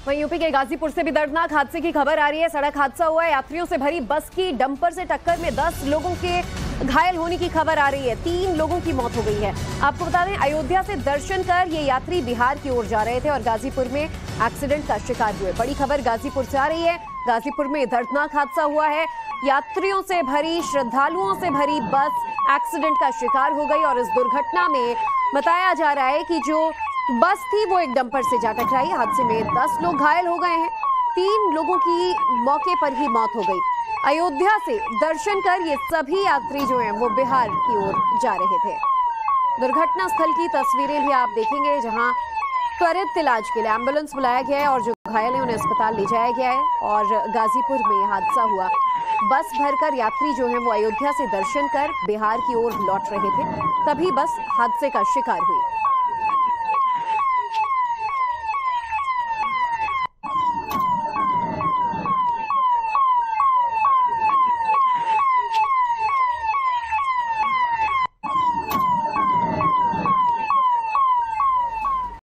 वहीं यूपी के गाजीपुर से भी दर्दनाक हादसे की खबर आ रही है। सड़क हादसा हुआ है। यात्रियों से भरी बस की डंपर से टक्कर में 10 लोगों के घायल होने की खबर आ रही है। 3 लोगों की मौत हो गई है। आपको बता दें, अयोध्या से दर्शन कर ये यात्री बिहार की ओर जा रहे थे और गाजीपुर में एक्सीडेंट का शिकार हुए। बड़ी खबर गाजीपुर से आ रही है। गाजीपुर में दर्दनाक हादसा हुआ है। यात्रियों से भरी, श्रद्धालुओं से भरी बस एक्सीडेंट का शिकार हो गई और इस दुर्घटना में बताया जा रहा है कि जो बस थी वो एक डंपर से जा टकराई। हादसे में 10 लोग घायल हो गए हैं। 3 लोगों की मौके पर ही मौत हो गई। अयोध्या से दर्शन कर ये सभी यात्री जो हैं वो बिहार की ओर जा रहे थे। दुर्घटना स्थल की तस्वीरें भी आप देखेंगे, जहां त्वरित इलाज के लिए एम्बुलेंस बुलाया गया है और जो घायल हैं उन्हें अस्पताल ले जाया गया है। और गाजीपुर में हादसा हुआ। बस भरकर यात्री जो हैं वो अयोध्या से दर्शन कर बिहार की ओर लौट रहे थे, तभी बस हादसे का शिकार हुई।